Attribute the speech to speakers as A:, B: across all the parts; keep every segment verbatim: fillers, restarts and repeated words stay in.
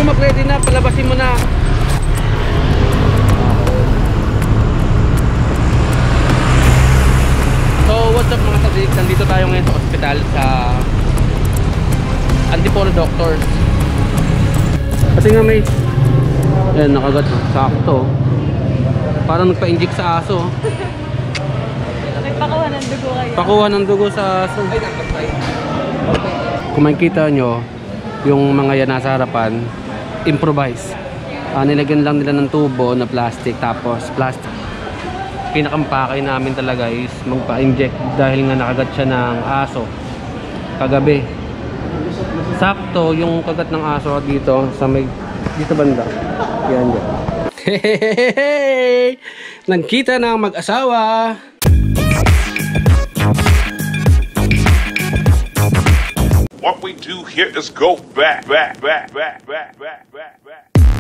A: mag-ready na, palabasin mo na. So what's up mga sadik, nandito tayo ngayon sa ospital sa Antipolo Doctors. Kasi nga may ayan, nakagat, sakto. Parang nagpa-inject sa aso.
B: Nagpakuha ng dugo kayo.
A: Pakuha ng dugo sa aso. Kung makikita nyo yung mga yan nasa harapan, improvise. uh, Nilagyan lang nila ng tubo na plastic, tapos plastic. Pinakampakay namin talaga is magpa-inject dahil nga nakagat siya ng aso kagabi. Sakto yung kagat ng aso dito sa may dito banda. Yan yan. Hehehehe! Nagkita na ang mag-asawa.
C: What we do here is go back, back, back, back, back, back, back, back.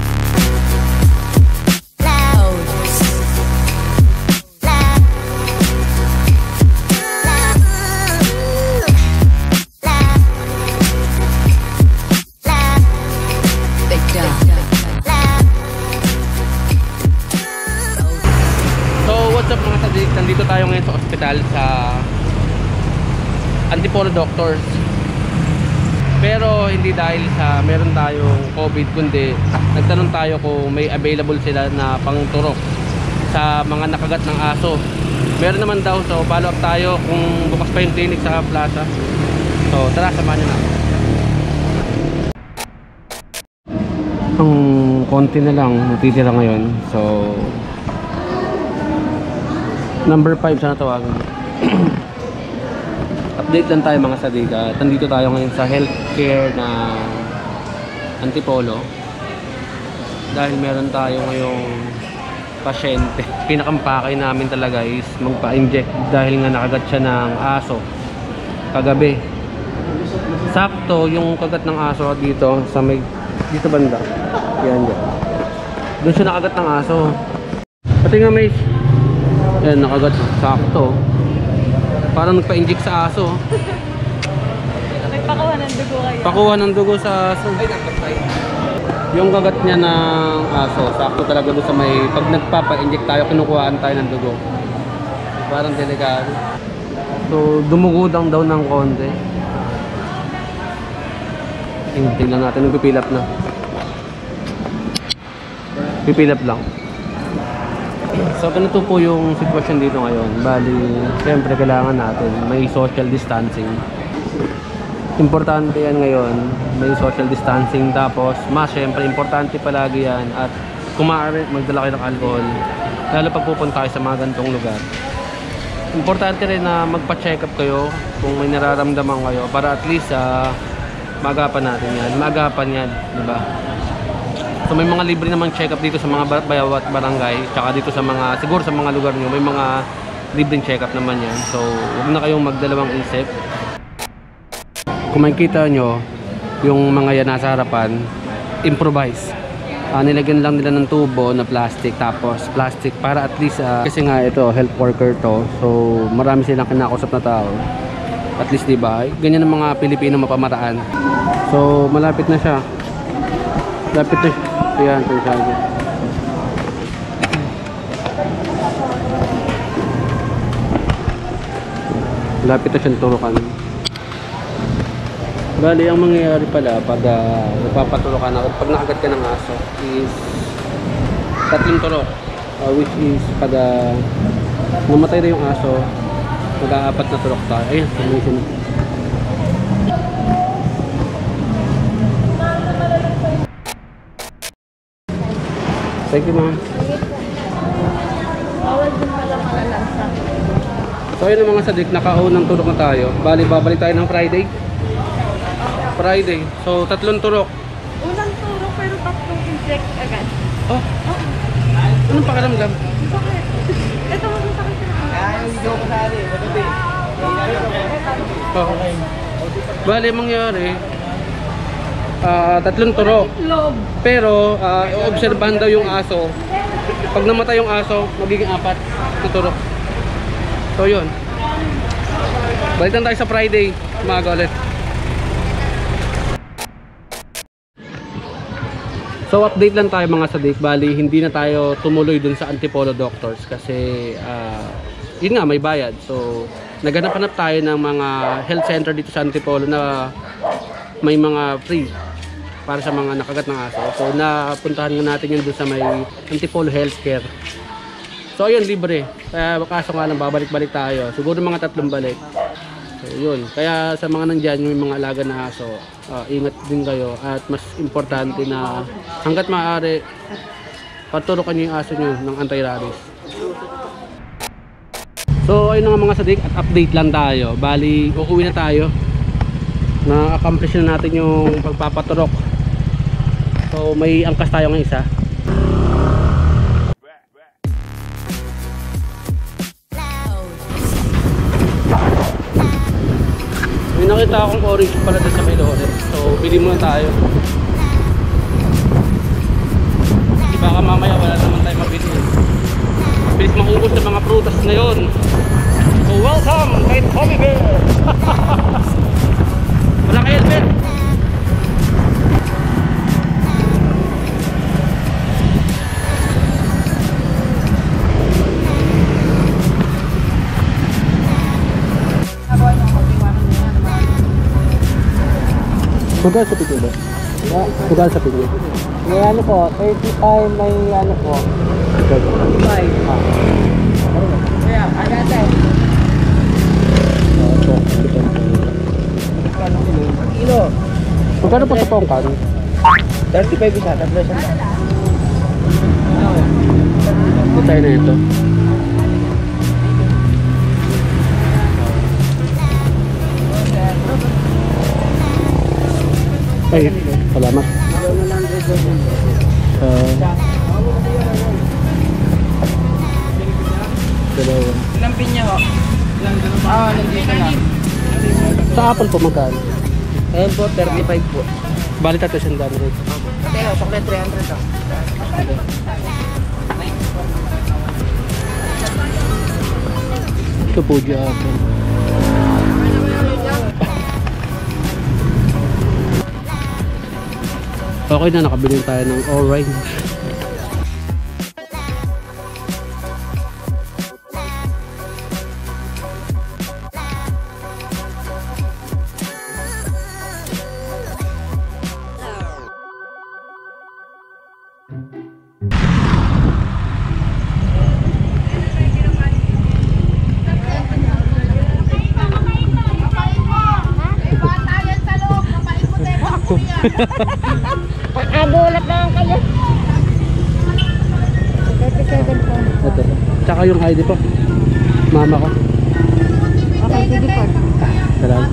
A: So what's up mga sadik, nandito tayo ngayon sa ospital sa Antipolo Doctors. Pero hindi dahil sa meron tayong COVID, kundi nagtanong tayo kung may available sila na pangturok sa mga nakagat ng aso. Meron naman daw, so follow up tayo kung bukas pa yung clinic sa plaza. So tara, samahan nyo na. Ang konti na lang natitira ngayon. So number five sana tawagan. Update lang tayo mga sadika. Nandito tayo ngayon sa healthcare na Antipolo dahil meron tayo ngayong pasyente. Pinakampakay namin talaga is magpa-inject dahil nga nakagat siya ng aso kagabi. Sakto yung kagat ng aso dito sa may dito banda. Yan yan. Doon siya nakagat ng aso. Pati nga may ayan, nakagat. Sakto. Parang nagpa-inject sa aso.
B: Nagpakuha ng dugo kayo.
A: Pakuha ng dugo sa aso. Yung kagat niya ng aso, sakto talaga doon sa may pag nagpapa-inject tayo, kinukuhaan tayo ng dugo. Parang delikado. So dumugo lang daw ng konti. Tingnan natin, nagpipilap na. Pipilap lang. So ganito po yung sitwasyon dito ngayon. Bali, siyempre kailangan natin may social distancing. Importante yan ngayon, may social distancing. Tapos mas siyempre importante palagi yan. At kung maaari, magdala kayo ng alcohol, lalo pag pupunta kayo sa mga ganitong lugar. Importante rin na magpa-check up kayo kung may nararamdaman kayo, para at least uh, magapan natin yan. Magapan yan, diba? So may mga libre namang check-up dito sa mga bawat barangay, tsaka dito sa mga, siguro sa mga lugar nyo, may mga libreng check-up naman yan. So huwag na kayong magdalawang isip. Kung makikita nyo yung mga yan nasa harapan, improvise. uh, Nilagyan lang nila ng tubo na plastic, tapos plastic para at least uh, kasi nga ito, health worker to, so marami silang kinakausap na tao. At least diba, ganyan ang mga Pilipino mapamataan. So malapit na siya. Lapit na siya. Ayan, pensado. Lapit na siyang turukan. Bali, ang mangyayari pala pag uh, nagpapaturukan ako, pag nakagat ka ng aso is tatlong turok, uh, which is pag uh, mamatay na yung aso, mag-aapat na turok tayo. Ayan, sumisin. Thank you, ma'am.
B: Bawal din pala malalansa.
A: So ayun ang mga sadik, nakaunang turok na tayo. Bali, babalik tayo ng Friday. Friday. So tatlong turok.
B: Unang turok pero tatlong inject agad.
A: Oh,
B: Oh,
A: anong pakiramdam?
B: sakit. Ito mo sakit na.
D: Kaya yung video ko sali, maganda
A: Oh. Bali, ang mangyari, uh, tatlong turok.
B: Love.
A: Pero, uh, obserbahan daw yung aso. Pag namatay yung aso, magiging apat na turok. So yun. Balitan tayo sa Friday. Umaga ulit. So update lang tayo mga sadik, bali hindi na tayo tumuloy dun sa Antipolo Doctors kasi uh, yun nga may bayad. So naghanap-hanap tayo ng mga health center dito sa Antipolo na may mga free para sa mga nakagat ng aso. So napuntahan nga natin yun dun sa may Antipolo Healthcare. So ayun, libre. Kaya kaso nga lang babalik-balik tayo. Siguro mga tatlong balik. So yun. Kaya sa mga nandyan yung mga alaga na aso, uh, ingat din kayo. At mas importante na hanggat maaari paturukan nyo yung aso nyo ng anti-rabies. So ayun nga mga sadik, at update lang tayo. Bali, uuwi na tayo. Na-accomplish na natin yung pagpapaturok. So may angkas tayo ng isa. May nakita akong orange pala dito sa may loob. So bili muna tayo. Di baka mamaya wala naman tayo mabili. Bilis maubos ng mga prutas na yun. So welcome kay Tommy Bear. Wala kay helmet. Sugal sa pigil ba? Sugal sa pigil.
D: May ano po, thirty-five, may ano po. thirty-five. Ah. Kaya, ano natin? Kilo.
A: Magkano po sa pongkan?
D: thirty-five isa, tatlo siya.
A: Ito tayo na ito. Ay, salamat. Uh, dalawa.
D: Ilang pinya ho? Ah, nandito na.
A: Sa apple po magkano?
D: Ayan po, thirty-five po.
A: Bali tayo siyang dami rin.
D: Pero, chocolate three hundred ho.
A: Ito po dyan apple. Okay na, nakabili tayo ng orange.
B: Nagulat lang kayo. thirty-seven po.
A: Ito. Tsaka yung I D po. Mama ko.
B: Okay, sige po.
A: Ah, salamat.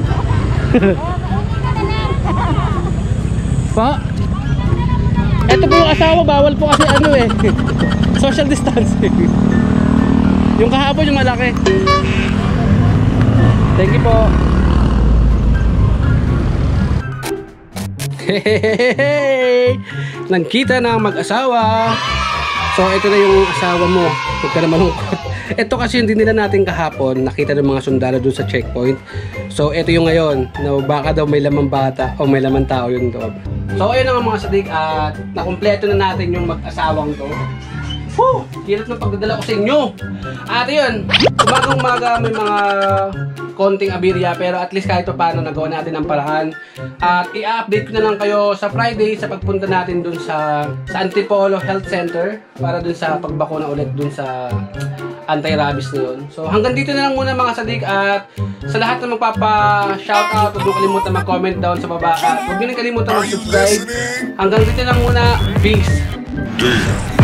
A: Pa? Ito po yung asawa, bawal po kasi ano eh. Social distancing. Yung kahapon yung malaki. Thank you po. Hehehehe! Nagkita na ang mag-asawa. So ito na yung asawa mo. Huwag ka na malungkot. Ito kasi yung dinila natin kahapon. Nakita ng mga sundalo dun sa checkpoint. So ito yung ngayon na baka daw may lamang bata o may lamang tao yung doon. So ayun na nga mga sadik, at nakumpleto na natin yung mag-asawang to. Woo! Hirap ng pagdadala ko sa inyo. At yun, umagang umaga may mga konting abirya, pero at least kahit pa paano nagawa natin ang paraan. At i-update ko na lang kayo sa Friday sa pagpunta natin dun sa, sa Antipolo Health Center para dun sa pagbakuna ulit dun sa anti-rabies na yun. So hanggang dito na lang muna mga sadik, at sa lahat na magpapa-shoutout, huwag nyo kalimutan mag-comment down sa baba, at huwag nyo kalimutan mag-subscribe. Hanggang dito lang muna. Peace!
C: Damn.